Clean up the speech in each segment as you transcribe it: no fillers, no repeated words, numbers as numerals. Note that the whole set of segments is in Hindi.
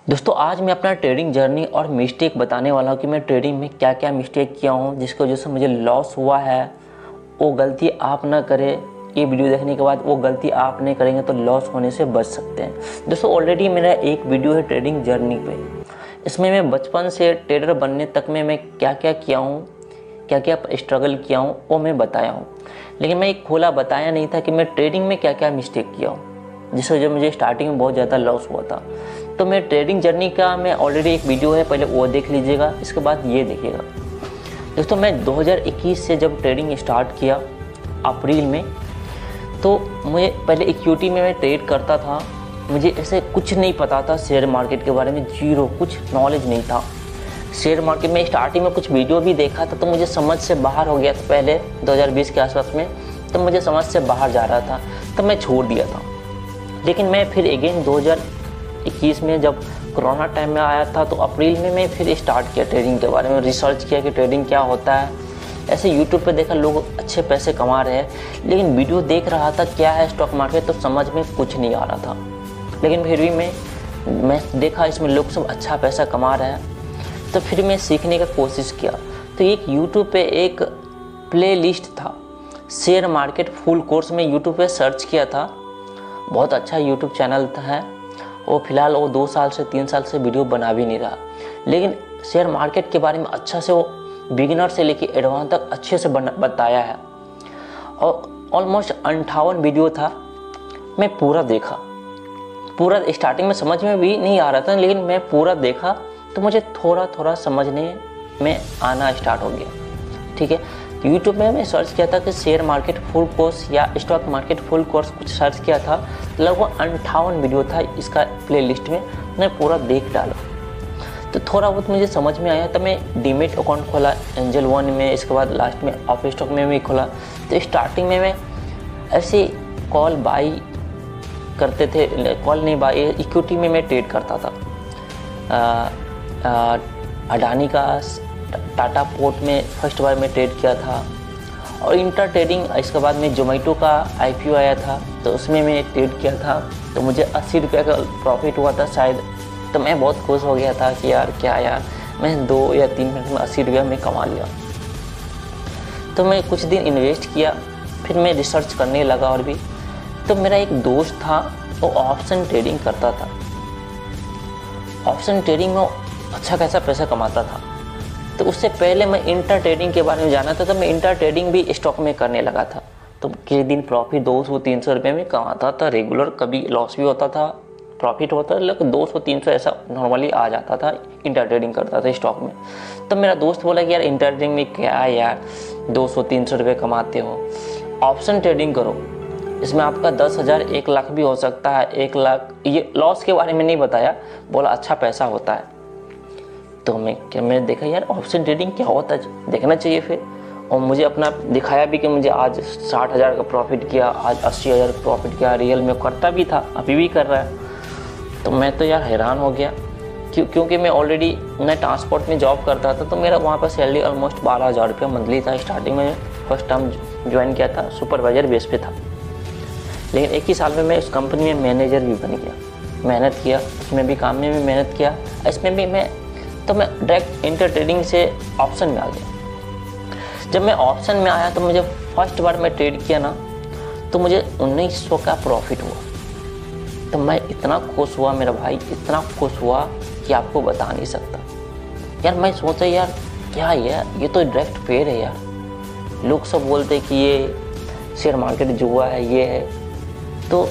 दोस्तों आज मैं अपना ट्रेडिंग जर्नी और मिस्टेक बताने वाला हूँ कि मैं ट्रेडिंग में क्या क्या मिस्टेक किया हूँ जिसकी वजह से मुझे लॉस हुआ है। वो गलती आप ना करें। ये वीडियो देखने के बाद वो गलती आप नहीं करेंगे तो लॉस होने से बच सकते हैं। दोस्तों ऑलरेडी मेरा एक वीडियो है ट्रेडिंग जर्नी पे। इसमें मैं बचपन से ट्रेडर बनने तक में मैं क्या क्या किया हूँ, क्या क्या स्ट्रगल किया हूँ वो मैं बताया हूँ। लेकिन मैं एक खोला बताया नहीं था कि मैं ट्रेडिंग में क्या क्या मिस्टेक किया हूँ जिससे जो मुझे स्टार्टिंग में बहुत ज़्यादा लॉस हुआ था। तो मैं ट्रेडिंग जर्नी का मैं ऑलरेडी एक वीडियो है, पहले वो देख लीजिएगा, इसके बाद ये देखिएगा। दोस्तों मैं 2021 से जब ट्रेडिंग स्टार्ट किया अप्रैल में, तो मुझे पहले इक्विटी में मैं ट्रेड करता था। मुझे ऐसे कुछ नहीं पता था शेयर मार्केट के बारे में, जीरो, कुछ नॉलेज नहीं था शेयर मार्केट में। स्टार्टिंग में कुछ वीडियो भी देखा था तो मुझे समझ से बाहर हो गया था। पहले 2020 के आसपास में तो मुझे समझ से बाहर जा रहा था तो मैं छोड़ दिया था। लेकिन मैं फिर अगेन 2021 में जब कोरोना टाइम में आया था तो अप्रैल में मैं फिर स्टार्ट किया ट्रेडिंग के बारे में, रिसर्च किया कि ट्रेडिंग क्या होता है। ऐसे यूट्यूब पे देखा लोग अच्छे पैसे कमा रहे हैं, लेकिन वीडियो देख रहा था क्या है स्टॉक मार्केट तो समझ में कुछ नहीं आ रहा था। लेकिन फिर भी मैं देखा इसमें लोग सब अच्छा पैसा कमा रहे हैं तो फिर मैं सीखने का कोशिश किया। तो एक यूट्यूब पे एक प्ले लिस्ट था, शेयर मार्केट फुल कोर्स में यूट्यूब पे सर्च किया था। बहुत अच्छा यूट्यूब चैनल है वो। फिलहाल वो 2 साल से 3 साल से वीडियो बना भी नहीं रहा, लेकिन शेयर मार्केट के बारे में अच्छा से वो बिगिनर से लेके एडवांस तक अच्छे से बताया है। और ऑलमोस्ट 58 वीडियो था। मैं पूरा देखा, पूरा स्टार्टिंग में समझ में भी नहीं आ रहा था, लेकिन मैं पूरा देखा तो मुझे थोड़ा थोड़ा समझने में आना स्टार्ट हो गया। ठीक है, यूट्यूब में मैं सर्च किया था कि शेयर मार्केट फुल कोर्स या स्टॉक मार्केट फुल कोर्स कुछ सर्च किया था। लगभग 58 वीडियो था इसका प्लेलिस्ट में, मैं पूरा देख डाला तो थोड़ा बहुत मुझे समझ में आया। तो मैं डीमेट अकाउंट खोला एंजल वन में, इसके बाद लास्ट में ऑफ स्टॉक में भी खोला। तो स्टार्टिंग में मैं ऐसे कॉल बाई करते थे, कॉल नहीं बाई, इक्विटी में मैं ट्रेड करता था। अडानी का टाटा पोर्ट में फर्स्ट बार में ट्रेड किया था। और इंटर ट्रेडिंग, इसके बाद में जोमेटो का आईपीओ आया था तो उसमें मैं ट्रेड किया था तो मुझे 80 रुपये का प्रॉफिट हुआ था शायद। तो मैं बहुत खुश हो गया था कि यार क्या यार, मैं 2 या 3 मिनट में 80 रुपया मैं कमा लिया। तो मैं कुछ दिन इन्वेस्ट किया, फिर मैं रिसर्च करने लगा और भी। तो मेरा एक दोस्त था वो ऑप्शन ट्रेडिंग करता था। ऑप्शन ट्रेडिंग में अच्छा खासा पैसा कमाता था। तो उससे पहले मैं इंटर ट्रेडिंग के बारे में जाना था तो मैं इंटर ट्रेडिंग भी स्टॉक में करने लगा था। तो किसी दिन प्रॉफिट 200-300 रुपये में कमाता था रेगुलर, कभी लॉस भी होता था, प्रॉफिट होता था, लेकिन 200-300 ऐसा नॉर्मली आ जाता था। इंटर ट्रेडिंग करता था स्टॉक में। तो मेरा दोस्त बोला कि यार इंटर ट्रेडिंग में क्या है यार, 200-300 रुपये कमाते हो, ऑप्शन ट्रेडिंग करो, इसमें आपका 10,000 1 लाख भी हो सकता है। 1 लाख, ये लॉस के बारे में नहीं बताया, बोला अच्छा पैसा होता है। तो मैंने देखा यार ऑप्शन ट्रेडिंग क्या होता है, देखना चाहिए फिर। और मुझे अपना दिखाया भी कि मुझे आज 60,000 का प्रॉफिट किया, आज 80,000 का प्रॉफिट किया। रियल में करता भी था, अभी भी कर रहा है। तो मैं तो यार हैरान हो गया क्योंकि मैं ऑलरेडी मैं ट्रांसपोर्ट में जॉब करता था तो मेरा वहाँ पर सैलरी ऑलमोस्ट 12,000 रुपया मंथली था। स्टार्टिंग में फर्स्ट टाइम ज्वाइन किया था, सुपरवाइजर बेस पे था। लेकिन एक ही साल में मैं उस कंपनी में मैनेजर भी बन गया। मेहनत किया, उसमें भी काम में भी मेहनत किया, इसमें भी मैं डायरेक्ट इंटर ट्रेडिंग से ऑप्शन में आ गया। जब मैं ऑप्शन में आया तो मुझे फर्स्ट बार मैं ट्रेड किया ना तो मुझे 1900 का प्रॉफिट हुआ। तो मैं इतना खुश हुआ मेरा भाई, इतना खुश हुआ कि आपको बता नहीं सकता। यार मैं सोचा यार क्या है यार, ये तो डायरेक्ट पेड है यार। लोग सब बोलते कि ये शेयर मार्केट जुआ है, ये है। तो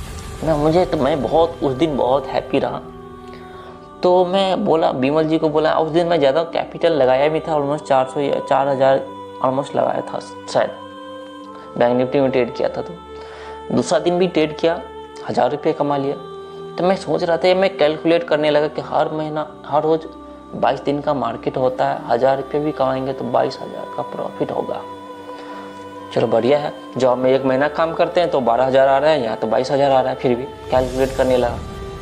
मैं बहुत उस दिन बहुत हैप्पी रहा। तो मैं बोला बिमल जी को, बोला उस दिन मैं ज़्यादा कैपिटल लगाया भी था, ऑलमोस्ट 400 या 4,000 ऑलमोस्ट लगाया था शायद। बैंक निफ्टी में ट्रेड किया था। तो दूसरा दिन भी ट्रेड किया, 1,000 रुपये कमा लिया। तो मैं सोच रहा था, मैं कैलकुलेट करने लगा कि हर महीना हर रोज़ 22 दिन का मार्केट होता है, 1,000 रुपये भी कमाएंगे तो 22,000 का प्रॉफिट होगा। चलो बढ़िया है, जॉब में 1 महीना काम करते हैं तो 12,000 आ रहा है, यहाँ तो 22,000 आ रहा है। फिर भी कैलकुलेट करने लगा,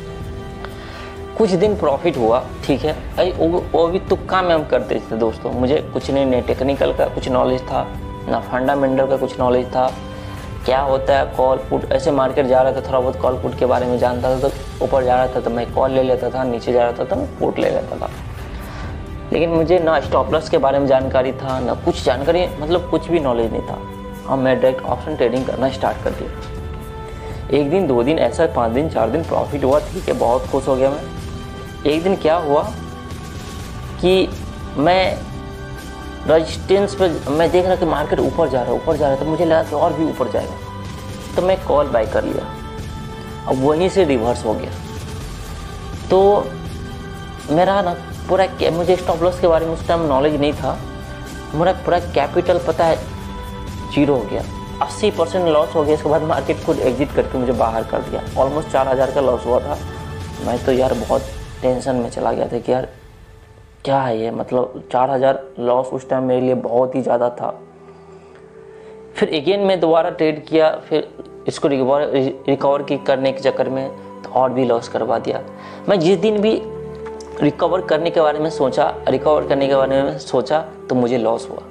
कुछ दिन प्रॉफिट हुआ, ठीक है। वो भी तुक्का में हम करते थे दोस्तों। मुझे कुछ नहीं टेक्निकल का कुछ नॉलेज था, ना फंडामेंटल का कुछ नॉलेज था, क्या होता है कॉल पुट। ऐसे मार्केट जा रहा था, थोड़ा बहुत कॉल पुट के बारे में जानता था, तो ऊपर जा रहा था तो मैं कॉल ले लेता था, नीचे जा रहा था तो मैं पुट ले लेता था। लेकिन मुझे ना स्टॉप लॉस के बारे में जानकारी था, ना कुछ जानकारी, मतलब कुछ भी नॉलेज नहीं था। और मैं डायरेक्ट ऑप्शन ट्रेडिंग करना स्टार्ट कर दिया। 1 दिन 2 दिन ऐसा 5 दिन 4 दिन प्रॉफिट हुआ, ठीक है, बहुत खुश हो गया मैं। एक दिन क्या हुआ कि मैं रजिस्टेंस पे मैं देख रहा कि मार्केट ऊपर जा रहा है, तो मुझे लगा कि और भी ऊपर जाएगा, तो मैं कॉल बाय कर लिया। अब वहीं से रिवर्स हो गया। तो मेरा ना पूरा, मुझे स्टॉप लॉस के बारे में उस टाइम नॉलेज नहीं था, मेरा पूरा कैपिटल पता है 0 हो गया, 80% लॉस हो गया। इसके बाद मार्केट खुद एग्जिट करके मुझे बाहर कर दिया। ऑलमोस्ट 4000 का लॉस हुआ था। मैं तो यार बहुत टेंशन में चला गया था कि यार क्या है ये, मतलब 4000 लॉस उस टाइम मेरे लिए बहुत ही ज़्यादा था। फिर अगेन मैं दोबारा ट्रेड किया, फिर इसको रिकवर करने के चक्कर में तो और भी लॉस करवा दिया। मैं जिस दिन भी रिकवर करने के बारे में सोचा तो मुझे लॉस हुआ।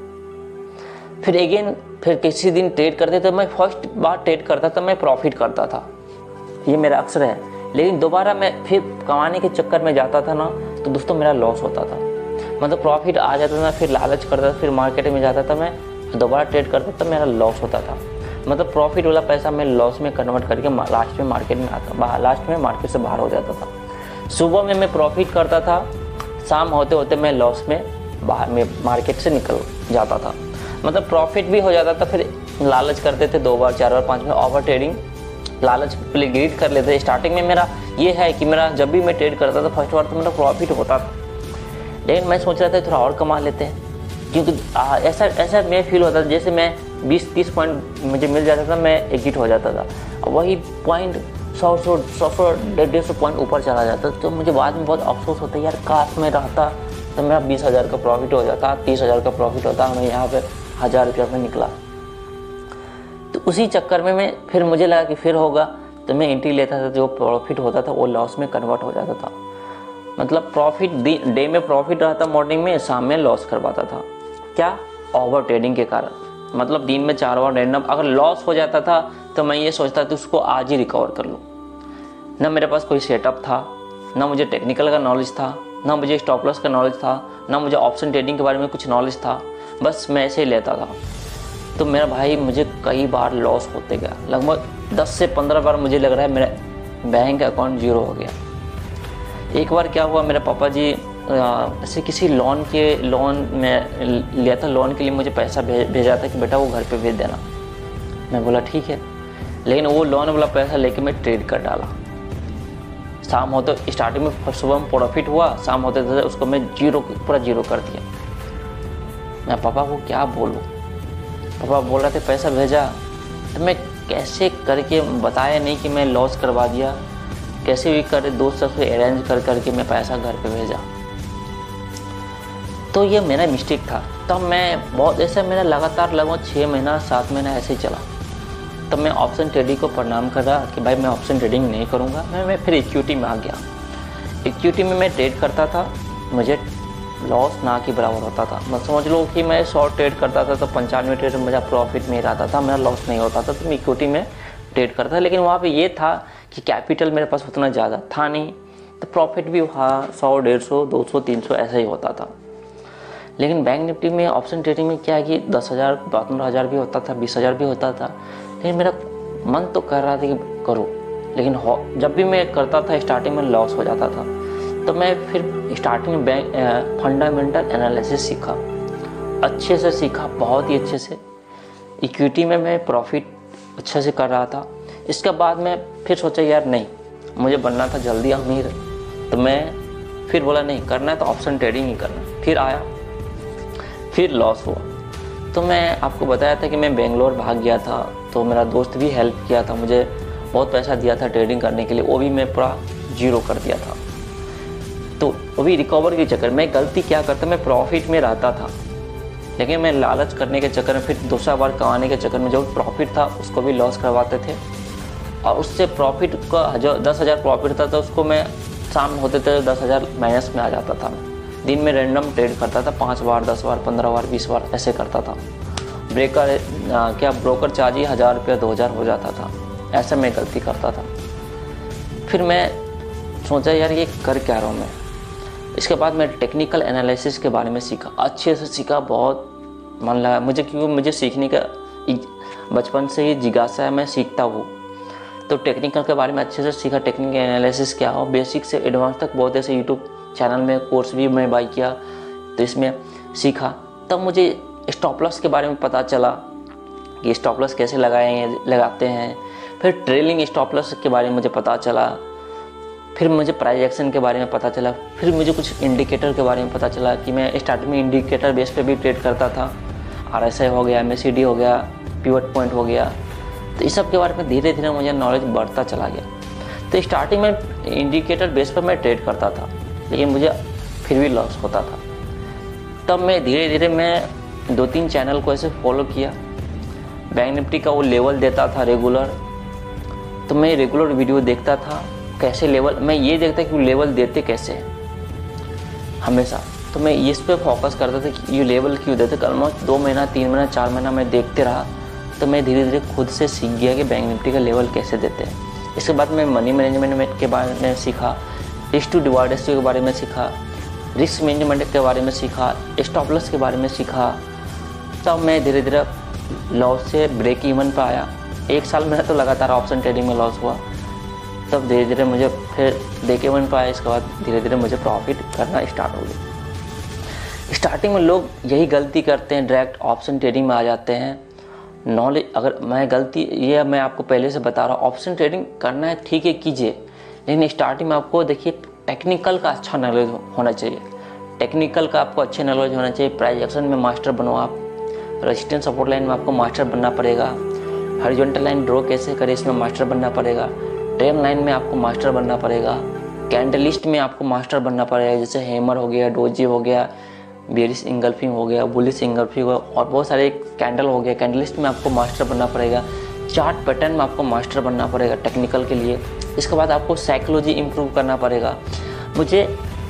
फिर किसी दिन ट्रेड करते तो मैं फर्स्ट बार ट्रेड करता था मैं प्रॉफिट करता था, ये मेरा अक्सर है। लेकिन दोबारा मैं फिर कमाने के चक्कर में जाता था ना, तो दोस्तों मेरा लॉस होता था। मतलब प्रॉफिट आ जाता था, फिर लालच करता था, फिर मार्केट में जाता था, मैं दोबारा ट्रेड करता था, मेरा लॉस होता था। मतलब प्रॉफिट वाला पैसा मैं लॉस में कन्वर्ट करके लास्ट में मार्केट से बाहर हो जाता था। सुबह में मैं प्रॉफिट करता था, शाम होते होते मैं लॉस में बाहर में मार्केट से निकल जाता था। मतलब प्रॉफिट भी हो जाता था, फिर लालच करते थे 2 बार 4 बार 5 बार ओवर ट्रेडिंग, लालच प्लेग्रीड कर लेते। स्टार्टिंग में मेरा ये है कि मेरा जब भी मैं ट्रेड करता था फर्स्ट बार तो मेरा प्रॉफिट होता था, लेकिन मैं सोच रहा था थोड़ा और कमा लेते हैं, क्योंकि ऐसा मैं फील होता था जैसे मैं 20-30 पॉइंट मुझे मिल जाता था, मैं एग्जिट हो जाता था। अब वही पॉइंट 100-150 पॉइंट ऊपर चला जाता, तो मुझे बाद में बहुत अफसोस होता है, यार काश में रहता तो मेरा 20,000 का प्रॉफिट हो जाता, 30,000 का प्रॉफिट होता, मैं यहाँ पे 1000 रुपया में निकला। तो उसी चक्कर में फिर मुझे लगा कि फिर होगा, तो मैं एंट्री लेता था, जो प्रॉफिट होता था वो लॉस में कन्वर्ट हो जाता था। मतलब प्रॉफिट डे में प्रॉफिट रहता, मॉर्निंग में, शाम में लॉस करवाता था। क्या? ओवर ट्रेडिंग के कारण। मतलब दिन में 4 बार रैंडम अगर लॉस हो जाता था तो मैं ये सोचता था उसको आज ही रिकवर कर लूँ। ना मेरे पास कोई सेटअप था, ना मुझे टेक्निकल का नॉलेज था, ना मुझे स्टॉप लॉस का नॉलेज था, ना मुझे ऑप्शन ट्रेडिंग के बारे में कुछ नॉलेज था, बस मैं ऐसे ही लेता था। तो मेरा भाई मुझे कई बार लॉस होते गया, लगभग 10 से 15 बार मुझे लग रहा है मेरा बैंक अकाउंट 0 हो गया। एक बार क्या हुआ, मेरे पापा जी ऐसे किसी लोन में लिया था, लोन के लिए मुझे पैसा भेजा था कि बेटा वो घर पे भेज देना। मैं बोला ठीक है, लेकिन वो लोन वाला पैसा लेके मैं ट्रेड कर डाला। शाम होते स्टार्टिंग में सुबह में प्रॉफिट हुआ, शाम होते थे उसको मैं पूरा जीरो कर दिया। मैं पापा को क्या बोलूँ, पापा बोल रहे थे पैसा भेजा, तो मैं कैसे करके बताया नहीं कि मैं लॉस करवा दिया, कैसे भी कर दोस्त से अरेंज करके मैं पैसा घर पे भेजा। तो ये मेरा मिस्टेक था। तब मैं बहुत ऐसा मेरा लगातार लगभग 6 महीना 7 महीना ऐसे ही चला। तब मैं ऑप्शन ट्रेडिंग को प्रणाम कर रहा कि भाई मैं ऑप्शन ट्रेडिंग नहीं करूँगा। मैं फिर इक्विटी में आ गया। इक्विटी में मैं ट्रेड करता था, मुझे लॉस ना के बराबर होता था। मैं समझ लो कि मैं शॉर्ट ट्रेड करता था तो 95 ट्रेड मेरा प्रॉफिट में रहता था, मेरा लॉस नहीं होता था। तो मैं इक्विटी में ट्रेड करता था, लेकिन वहाँ पे ये था कि कैपिटल मेरे पास उतना ज़्यादा था नहीं, तो प्रॉफिट भी वहाँ 100, 150, 200, 300 ऐसा ही होता था। लेकिन बैंक निफ्टी में ऑप्शन ट्रेडिंग में क्या है कि 10,000, 15,000 भी होता था, 20,000 भी होता था। लेकिन मेरा मन तो कर रहा था कि करो, लेकिन जब भी मैं करता था स्टार्टिंग में लॉस हो जाता था। तो मैं फिर स्टार्टिंग में बैंक फंडामेंटल एनालिसिस सीखा, अच्छे से सीखा, बहुत ही अच्छे से। इक्विटी में मैं प्रॉफिट अच्छे से कर रहा था। इसके बाद मैं फिर सोचा यार नहीं, मुझे बनना था जल्दी अमीर, तो मैं फिर बोला नहीं करना है तो ऑप्शन ट्रेडिंग ही करना। फिर आया, फिर लॉस हुआ। तो मैं आपको बताया था कि मैं बेंगलोर भाग गया था, तो मेरा दोस्त भी हेल्प किया था, मुझे बहुत पैसा दिया था ट्रेडिंग करने के लिए, वो भी मैं पूरा जीरो कर दिया था। तो वो भी रिकवर के चक्कर में गलती क्या करता, मैं प्रॉफिट में रहता था, लेकिन मैं लालच करने के चक्कर में फिर दूसरा बार कमाने के चक्कर में जो प्रॉफिट था उसको भी लॉस करवाते थे। और उससे प्रॉफिट का जो 10,000 प्रॉफिट था तो उसको मैं शाम होते थे 10,000 माइनस में आ जाता था। दिन में रैंडम ट्रेड करता था, 5 बार, 10 बार, 15 बार, 20 बार ऐसे करता था। ब्रोकर चार्ज ही 1000 रुपये 2000 हो जाता था। ऐसा मैं गलती करता था। फिर मैं सोचा यार ये कर क्या रहा हूँ मैं। इसके बाद मैं टेक्निकल एनालिसिस के बारे में सीखा, अच्छे से सीखा, बहुत मन लगा मुझे, क्योंकि मुझे सीखने का बचपन से ही जिज्ञासा है, मैं सीखता हूँ। तो टेक्निकल के बारे में अच्छे से सीखा, टेक्निकल एनालिसिस क्या हो, बेसिक से एडवांस तक बहुत ऐसे यूट्यूब चैनल में कोर्स भी मैं बाई किया, तो इसमें सीखा। तब मुझे स्टॉप लॉस के बारे में पता चला कि स्टॉप लॉस कैसे लगाते हैं। फिर ट्रेलिंग स्टॉप लॉस के बारे में मुझे पता चला। फिर मुझे प्राइस एक्शन के बारे में पता चला। फिर मुझे कुछ इंडिकेटर के बारे में पता चला कि मैं स्टार्टिंग में इंडिकेटर बेस पे भी ट्रेड करता था। RSI हो गया, MACD हो गया, पिवट पॉइंट हो गया। तो इस सब के बारे में धीरे धीरे मुझे नॉलेज बढ़ता चला गया। तो स्टार्टिंग में इंडिकेटर बेस पर मैं ट्रेड करता था, लेकिन मुझे फिर भी लॉस होता था। तब मैं धीरे धीरे मैं 2-3 चैनल को ऐसे फॉलो किया। बैंक निफ्टी का वो लेवल देता था रेगुलर, तो मैं रेगुलर वीडियो देखता था कैसे लेवल, मैं ये देखता कि लेवल देते कैसे हैं हमेशा। तो मैं इस पे फोकस करता था कि ये लेवल क्यों देते। ऑलमोस्ट 2 महीना 3 महीना 4 महीना मैं देखते रहा, तो मैं धीरे धीरे खुद से सीख गया कि बैंक निफ्टी का लेवल कैसे देते हैं। इसके बाद मैं मनी मैनेजमेंट के बारे में सीखा, रिस्क टू रिवार्ड रेशियो के बारे में सीखा, रिस्क मैनेजमेंट के बारे में सीखा, स्टॉप लॉस के बारे में सीखा। तब मैं धीरे धीरे लॉस से ब्रेक इवन पर आया। 1 साल मेरा तो लगातार ऑप्शन ट्रेडिंग में लॉस हुआ। तब धीरे धीरे मुझे फिर ब्रेक इवन पर आया। इसके बाद धीरे धीरे मुझे प्रॉफिट करना स्टार्ट हो गया। स्टार्टिंग में लोग यही गलती करते हैं, डायरेक्ट ऑप्शन ट्रेडिंग में आ जाते हैं। नॉलेज, अगर मैं गलती ये मैं आपको पहले से बता रहा हूँ, ऑप्शन ट्रेडिंग करना है ठीक है कीजिए, लेकिन स्टार्टिंग में आपको देखिए टेक्निकल का अच्छा नॉलेज होना चाहिए। टेक्निकल का आपको अच्छे नॉलेज होना चाहिए। प्राइस एक्शन में मास्टर बनो आप, रेजिस्टेंस सपोर्ट लाइन में आपको मास्टर बनना पड़ेगा, हॉरिजॉन्टल लाइन ड्रॉ कैसे करें इसमें मास्टर बनना पड़ेगा, ट्रेंड लाइन में आपको मास्टर बनना पड़ेगा, कैंडलिस्ट में आपको मास्टर बनना पड़ेगा, जैसे हैमर हो गया, डोजी हो गया, बेरिश इंगल्फिंग हो गया, बुलिश इंगल्फिंग हो गया, और बहुत सारे कैंडल हो गया। कैंडलिस्ट में आपको मास्टर बनना पड़ेगा, चार्ट पैटर्न में आपको मास्टर बनना पड़ेगा टेक्निकल के लिए। इसके बाद आपको साइकोलॉजी इम्प्रूव करना पड़ेगा। मुझे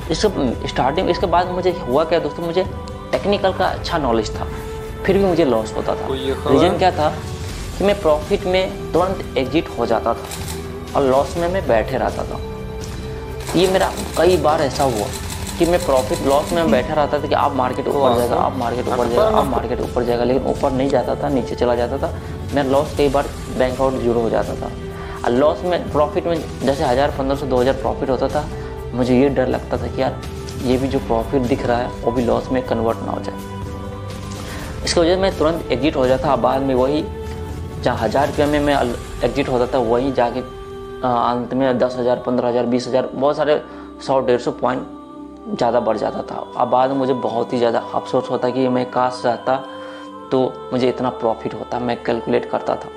इसके बाद मुझे हुआ क्या दोस्तों, मुझे टेक्निकल का अच्छा नॉलेज था, फिर भी मुझे लॉस होता था। रीज़न क्या था कि मैं प्रॉफिट में तुरंत एग्जिट हो जाता था और लॉस में मैं बैठे रहता था। ये मेरा कई बार ऐसा हुआ कि मैं प्रॉफिट लॉस में बैठा रहता था कि आप मार्केट ऊपर जाएगा, आप मार्केट ऊपर जाएगा, आप मार्केट ऊपर जाएगा, लेकिन ऊपर नहीं जाता था, नीचे चला जाता था। मैं लॉस कई बार बैंक आउट जीरो हो जाता था। और लॉस में प्रॉफिट में जैसे 1000, 1500, 2000 प्रॉफिट होता था, मुझे ये डर लगता था कि यार ये भी जो प्रॉफिट दिख रहा है वो भी लॉस में कन्वर्ट ना हो जाए। इसकी वजह से मैं तुरंत एग्जिट हो जाता। बाद में वही जहाँ 1000 रुपये में मैं एग्जिट होता था, वहीं जाके अंत में 10,000, 15,000, 20,000, बहुत सारे 100-150 पॉइंट ज़्यादा बढ़ जाता था। अब बाद में मुझे बहुत ही ज़्यादा अफसोस होता कि मैं काश रहता तो मुझे इतना प्रॉफिट होता। मैं कैलकुलेट करता था,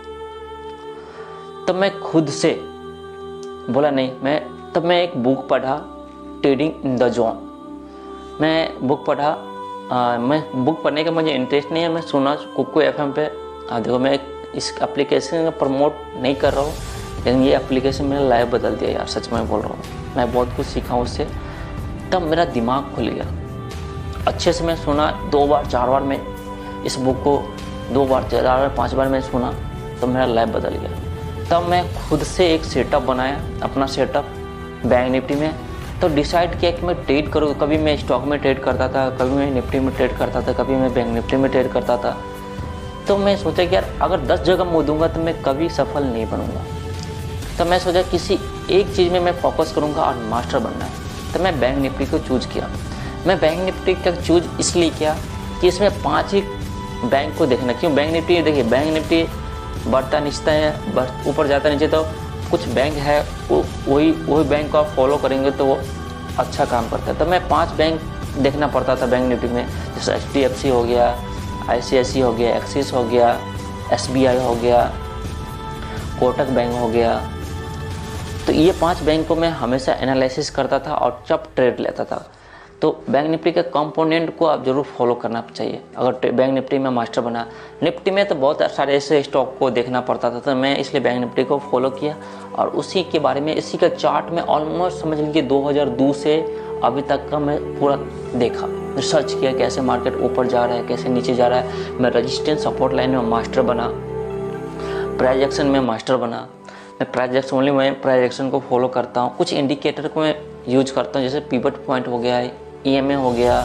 तब मैं खुद से बोला नहीं। तब मैं एक बुक पढ़ा, ट्रेडिंग इन द जोन। मैं बुक पढ़ा, मैं बुक पढ़ने का मुझे इंटरेस्ट नहीं है, मैं सुना कुकू FM पे। देखो मैं इस एप्लीकेशन को प्रमोट नहीं कर रहा हूँ, लेकिन ये एप्लीकेशन मेरा लाइफ बदल दिया यार, सच में बोल रहा हूँ। मैं बहुत कुछ सीखा उससे, तब मेरा दिमाग खुल गया। अच्छे से मैं सुना 2 बार 4 बार, मैं इस बुक को 2 बार 4 बार 5 बार मैं सुना, तो मेरा लाइफ बदल गया। तब मैं खुद से एक सेटअप बनाया, अपना सेटअप बैंक निफ्टी में। तो डिसाइड किया कि मैं ट्रेड करूँ। कभी मैं स्टॉक में ट्रेड करता था, कभी मैं निफ्टी में ट्रेड करता था, कभी मैं बैंक निफ्टी में ट्रेड करता था। तो मैं सोचा कि यार अगर 10 जगह मुँह दूंगा तो मैं कभी सफल नहीं बनूंगा। तो मैं सोचा किसी एक चीज़ में मैं फोकस करूंगा और मास्टर बनना है। तो मैं बैंक निफ्टी को चूज किया। मैं बैंक निफ्टी का चूज इसलिए किया कि इसमें 5 ही बैंक को देखना। क्यों बैंक निफ्टी, देखिए बैंक निफ्टी बढ़ता नीचता है, ऊपर जाता नीचे, तो कुछ बैंक है वही बैंक को आप फॉलो करेंगे तो वो अच्छा काम करता है। तो मैं 5 बैंक देखना पड़ता था बैंक निफ्टी में, जैसे HDFC हो गया, ICICI हो गया, एक्सिस हो गया, SBI हो गया, कोटक बैंक हो गया। तो ये 5 बैंक को मैं हमेशा एनालिसिस करता था और जब ट्रेड लेता था। तो बैंक निफ्टी के कंपोनेंट को आप जरूर फॉलो करना चाहिए अगर बैंक निफ्टी में मास्टर बना। निफ्टी में तो बहुत सारे ऐसे स्टॉक को देखना पड़ता था, तो मैं इसलिए बैंक निफ्टी को फॉलो किया और उसी के बारे में, इसी का चार्ट में ऑलमोस्ट समझ लीजिए 2002 से अभी तक का मैं पूरा देखा। रिसर्च किया कैसे मार्केट ऊपर जा रहा है, कैसे नीचे जा रहा है। मैं रेजिस्टेंस सपोर्ट लाइन में मास्टर बना, प्राइस एक्शन में मास्टर बना। मैं प्राइस एक्शन ओनली मैं प्राइस एक्शन को फॉलो करता हूँ। कुछ इंडिकेटर को मैं यूज करता हूँ, जैसे पिवट पॉइंट हो गया, EMA हो गया,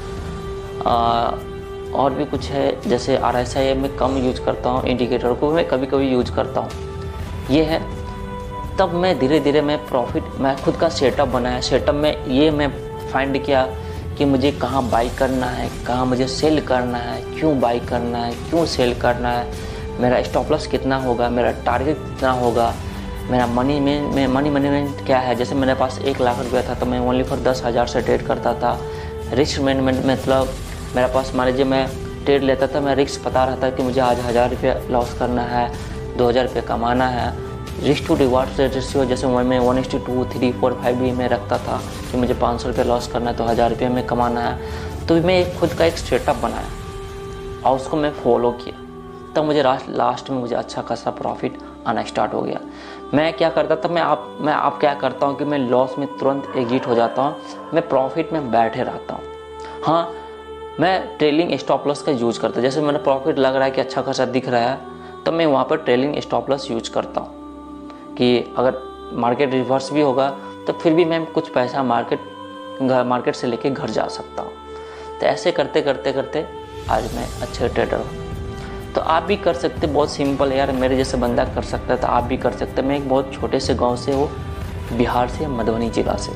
और भी कुछ है जैसे RSI में कम यूज करता हूँ। इंडिकेटर को मैं कभी कभी यूज करता हूँ, ये है। तब मैं धीरे धीरे मैं खुद का सेटअप बनाया। सेटअप में ये मैं फाइंड किया कि मुझे कहाँ बाई करना है, कहाँ मुझे सेल करना है, क्यों बाई करना है, क्यों सेल करना है, मेरा स्टॉप लॉस कितना होगा, मेरा टारगेट कितना होगा, मेरा मनी मैनेजमेंट क्या है। जैसे मेरे पास 1 लाख रुपया था तो मैं ओनली फॉर 10,000 से ट्रेड करता था। रिस्क मैनेजमेंट मतलब मेरे पास मान लीजिए मैं ट्रेड लेता था, मैं रिस्क पता रहता कि मुझे आज 1,000 रुपया लॉस करना है, 2,000 रुपये कमाना है। रिस्क टू रिवार्ड रेशियो जैसे मैं 1:2, 3, 4, 5 भी मैं रखता था कि मुझे 500 रुपये लॉस करना है तो 1,000 रुपये में कमाना है। तो मैं खुद का एक सेटअप बनाया और उसको मैं फॉलो किया। तब मुझे लास्ट में मुझे अच्छा खासा प्रॉफिट आना स्टार्ट हो गया। मैं क्या करता था, मैं आप क्या करता हूँ कि मैं लॉस में तुरंत एग्जिट हो जाता हूँ, मैं प्रॉफिट में बैठे रहता हूँ। हाँ, मैं ट्रेलिंग स्टॉप लॉस का यूज़ करता हूँ। जैसे मेरा प्रॉफिट लग रहा है कि अच्छा खासा दिख रहा है तो मैं वहाँ पर ट्रेलिंग स्टॉप लॉस यूज करता हूँ कि अगर मार्केट रिवर्स भी होगा तो फिर भी मैं कुछ पैसा मार्केट से लेके घर जा सकता हूँ। तो ऐसे करते करते आज मैं अच्छे ट्रेडर हूँ। तो आप भी कर सकते, बहुत सिंपल है यार, मेरे जैसे बंदा कर सकता है तो आप भी कर सकते हैं। मैं एक बहुत छोटे से गांव से हूँ, बिहार से, मधुबनी जिला से।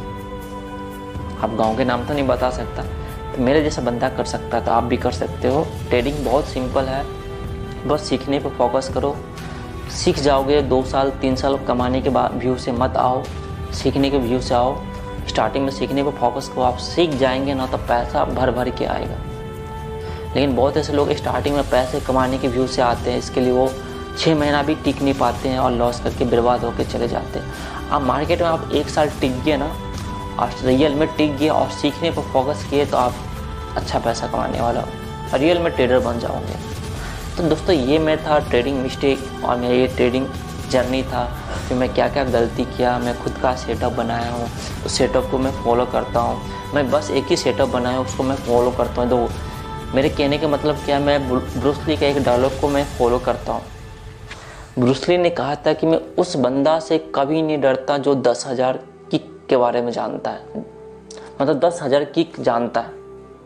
आप गांव के नाम तो नहीं बता सकता, तो मेरे जैसा बंदा कर सकता है तो आप भी कर सकते हो। ट्रेडिंग बहुत सिंपल है, बस सीखने पर फोकस करो। सीख जाओगे, 2 साल 3 साल कमाने के बाद व्यू से मत आओ, सीखने के व्यू से आओ। स्टार्टिंग में सीखने पर फोकस करो, आप सीख जाएंगे ना तो पैसा भर के आएगा। लेकिन बहुत ऐसे लोग स्टार्टिंग में पैसे कमाने के व्यू से आते हैं, इसके लिए वो 6 महीना भी टिक नहीं पाते हैं और लॉस करके बर्बाद होकर चले जाते हैं। आप मार्केट में आप 1 साल टिक गए ना, आप रियल में टिक गए और सीखने पर फोकस किए तो आप अच्छा पैसा कमाने वाला हो और रियल में ट्रेडर बन जाओगे। तो दोस्तों ये मैं था ट्रेडिंग मिस्टेक और मेरा ये ट्रेडिंग जर्नी था कि मैं क्या क्या गलती किया। मैं खुद का सेटअप बनाया हूँ, उस सेटअप को मैं फॉलो करता हूँ। मैं बस एक ही सेटअप बनाया हूँ, उसको मैं फॉलो करता हूँ। तो मेरे कहने का मतलब क्या, मैं ब्रूस ली का एक डायलॉग को मैं फॉलो करता हूँ। ब्रूस ली ने कहा था कि मैं उस बंदा से कभी नहीं डरता जो 10,000 किक के बारे में जानता है, मतलब 10,000 किक जानता है।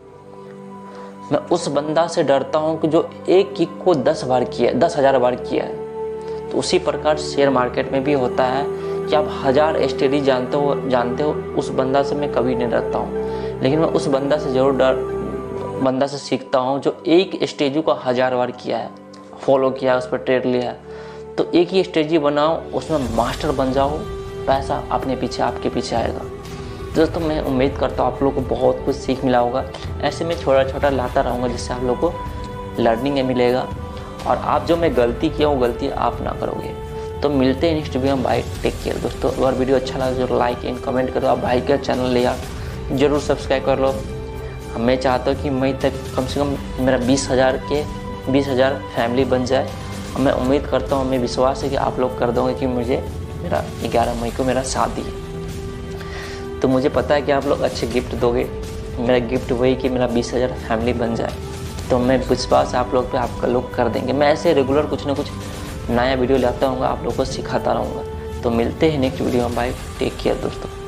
मैं उस बंदा से डरता हूँ कि जो एक किक को 10,000 बार किया है। तो उसी प्रकार शेयर मार्केट में भी होता है कि आप 1000 स्ट्रेटजी जानते हो, उस बंदा से मैं कभी नहीं डरता हूँ। लेकिन मैं उस बंदा से बंदा से सीखता हूँ जो एक स्ट्रेटजी को 1000 बार किया है, फॉलो किया है, उस पर ट्रेड लिया है। तो एक ही स्ट्रेटजी बनाओ, उसमें मास्टर बन जाओ, पैसा अपने पीछे आपके पीछे आएगा। दोस्तों मैं उम्मीद करता हूँ आप लोगों को बहुत कुछ सीख मिला होगा। ऐसे मैं छोटा लाता रहूँगा जिससे आप लोगों को लर्निंग मिलेगा और आप जो मैं गलती किया वो गलती आप ना करोगे। तो मिलते हैं नेक्स्ट वीडियो में। बाय, टेक केयर दोस्तों। अगर वीडियो अच्छा लगा तो लाइक एंड कमेंट करो। आप भाई का चैनल ले यार जरूर सब्सक्राइब कर लो। मैं चाहता हूँ कि मई तक कम से कम मेरा 20,000 फैमिली बन जाए। और मैं उम्मीद करता हूँ, मैं विश्वास है कि आप लोग कर दोगे कि मुझे मेरा 11 मई को मेरा शादी है। तो मुझे पता है कि आप लोग अच्छे गिफ्ट दोगे। मेरा गिफ्ट वही कि मेरा 20,000 फैमिली बन जाए। तो मैं विश्वास आप लोग पे आपका लोग कर देंगे। मैं ऐसे रेगुलर कुछ ना कुछ नया वीडियो लाता रहूँगा, आप लोगों को सिखाता रहूँगा। तो मिलते हैं नेक्स्ट वीडियो में। बाय, टेक केयर दोस्तों।